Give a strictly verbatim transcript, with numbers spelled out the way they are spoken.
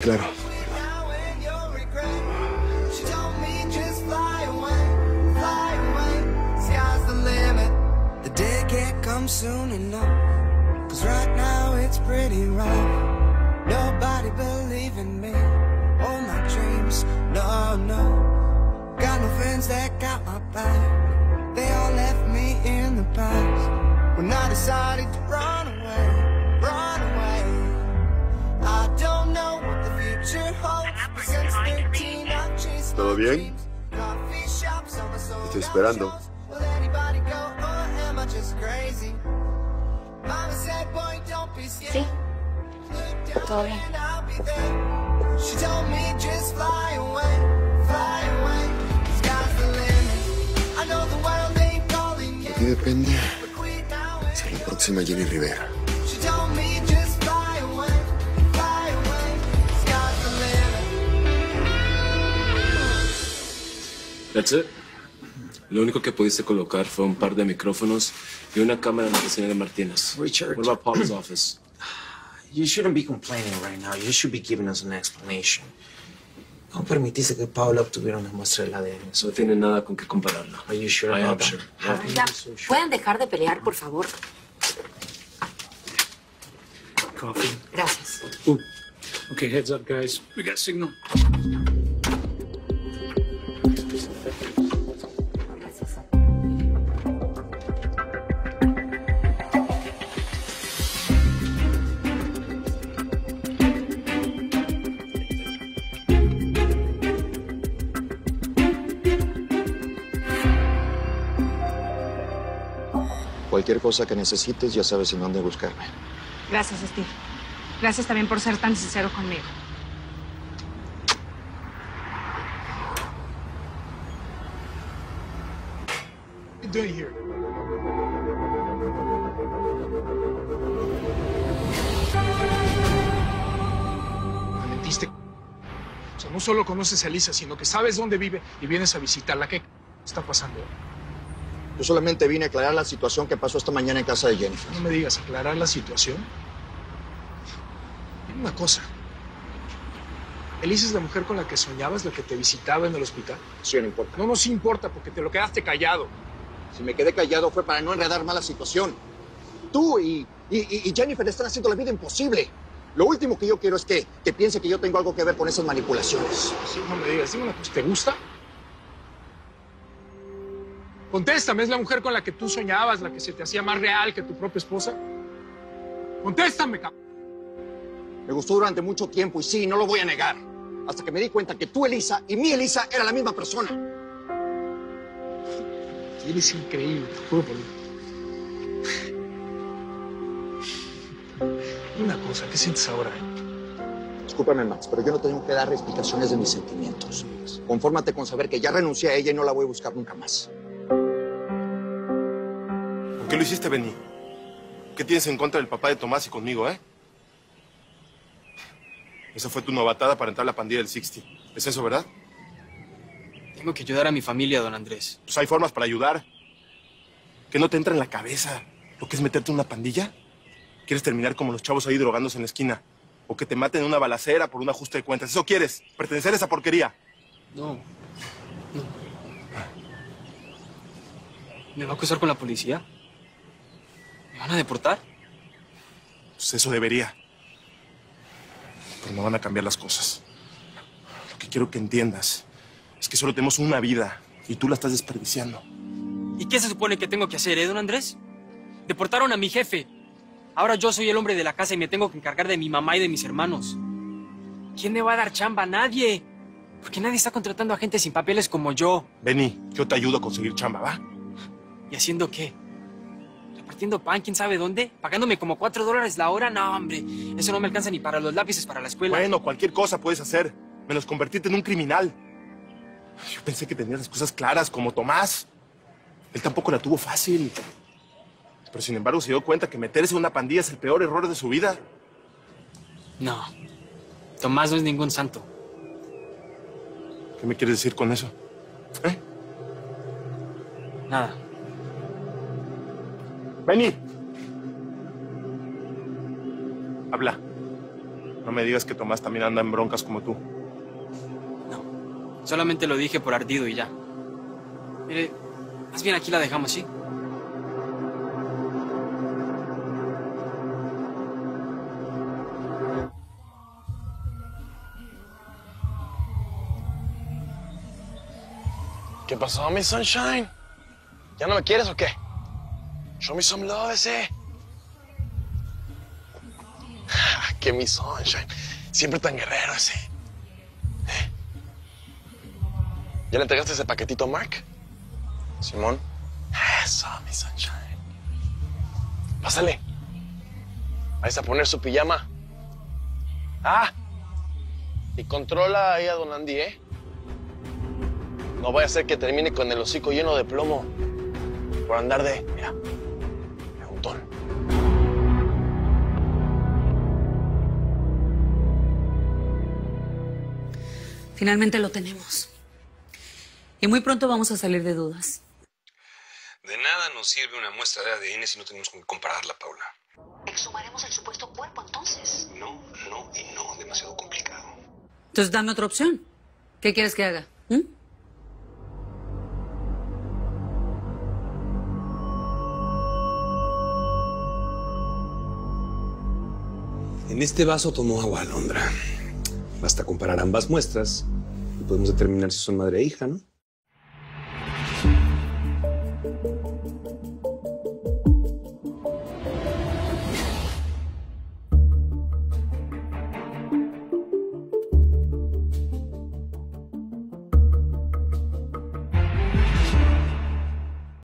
claro. Soon enough, cause right now it's pretty rough. Nobody believe in me, all my dreams, no, no. Got no friends that got my back, they all left me in the past. When I decided to run away, run away, I don't know what the future holds, but since thirteen I've chased my dreams. Coffee shops on the soul. Estoy esperando. Will anybody go, or am I just crazy? Mama said, boy, don't be scared. Sí, todo bien. She told me just fly away, fly away. Sky's the limit. I know the world ain't calling yet. Aquí depende ser la próxima Jenny Rivera. She told me just fly away, fly away. Sky's the limit. That's it. Lo único que pudiste colocar fue un par de micrófonos y una cámara en la oficina de Martínez. Richard. What about Paula's office? You shouldn't be complaining right now. You should be giving us an explanation. ¿Cómo permitiste que Paula obtuviera una muestra del A D N? No tiene nada con qué compararlo. Are you sure I am about sure. that? Ya, ¿pueden dejar de pelear, por favor? Coffee. Gracias. Ooh. Okay, heads up, guys. We got signal. Cualquier cosa que necesites, ya sabes en dónde buscarme. Gracias, Steve. Gracias también por ser tan sincero conmigo. What are you doing here? Me mentiste. O sea, no solo conoces a Elisa, sino que sabes dónde vive y vienes a visitarla. ¿Qué está pasando? Yo solamente vine a aclarar la situación que pasó esta mañana en casa de Jennifer. No me digas, aclarar la situación. Dime una cosa. ¿Elisa es la mujer con la que soñabas, la que te visitaba en el hospital? Sí, no importa. No nos importa porque te lo quedaste callado. Si me quedé callado fue para no enredar más la situación. Tú y, y, y Jennifer le están haciendo la vida imposible. Lo último que yo quiero es que, que piense que yo tengo algo que ver con esas manipulaciones. Sí, no me digas, dime una cosa. ¿Te gusta? Contéstame, ¿es la mujer con la que tú soñabas, la que se te hacía más real que tu propia esposa? Contéstame, cabrón. Me gustó durante mucho tiempo y sí, no lo voy a negar. Hasta que me di cuenta que tú, Elisa, y mi Elisa era la misma persona. Eres increíble, te juro por Dios. Una cosa, ¿qué sientes ahora? Discúlpame, Max, pero yo no tengo que dar explicaciones de mis sentimientos. Confórmate con saber que ya renuncié a ella y no la voy a buscar nunca más. ¿Por qué lo hiciste, Benny? ¿Qué tienes en contra del papá de Tomás y conmigo, eh? Esa fue tu novatada para entrar a la pandilla del sesenta. ¿Es eso, verdad? Tengo que ayudar a mi familia, don Andrés. Pues hay formas para ayudar. ¿Que no te entra en la cabeza lo que es meterte en una pandilla? ¿Quieres terminar como los chavos ahí drogándose en la esquina? ¿O que te maten en una balacera por un ajuste de cuentas? ¿Eso quieres? ¿Pertenecer a esa porquería? No. No. ¿Me va a acusar con la policía? ¿Me van a deportar? Pues eso debería. Pero no van a cambiar las cosas. Lo que quiero que entiendas es que solo tenemos una vida y tú la estás desperdiciando. ¿Y qué se supone que tengo que hacer, eh, don Andrés? Deportaron a mi jefe. Ahora yo soy el hombre de la casa y me tengo que encargar de mi mamá y de mis hermanos. ¿Quién me va a dar chamba? Nadie. Porque nadie está contratando a gente sin papeles como yo. Vení, yo te ayudo a conseguir chamba, ¿va? ¿Y haciendo qué? ¿Repartiendo pan quién sabe dónde? ¿Pagándome como cuatro dólares la hora? No, hombre. Eso no me alcanza ni para los lápices para la escuela. Bueno, cualquier cosa puedes hacer. Menos convertirte en un criminal. Yo pensé que tenías las cosas claras, como Tomás. Él tampoco la tuvo fácil. Pero sin embargo se dio cuenta que meterse en una pandilla es el peor error de su vida. No. Tomás no es ningún santo. ¿Qué me quieres decir con eso? ¿Eh? Nada. Vení. Habla. No me digas que Tomás también anda en broncas como tú. Solamente lo dije por ardido y ya. Mire, más bien aquí la dejamos, ¿sí? ¿Qué pasó, mi sunshine? ¿Ya no me quieres o qué? Show me some love, ese. Que mi sunshine. Siempre tan guerrero ese. ¿Eh? ¿Ya le entregaste ese paquetito a Mark? Simón. Eso, mi sunshine. Pásale. ¿Vais a poner su pijama? Ah. Y controla ahí a Don Andy, ¿eh? No vaya a ser que termine con el hocico lleno de plomo por andar de, mira, preguntón. Finalmente lo tenemos. Y muy pronto vamos a salir de dudas. De nada nos sirve una muestra de A D N si no tenemos con qué compararla, Paula. Exhumaremos el supuesto cuerpo, entonces. No, no y no. Demasiado complicado. Entonces dame otra opción. ¿Qué quieres que haga? ¿Mm? En este vaso tomó agua alondra. Basta comparar ambas muestras y podemos determinar si son madre e hija, ¿no?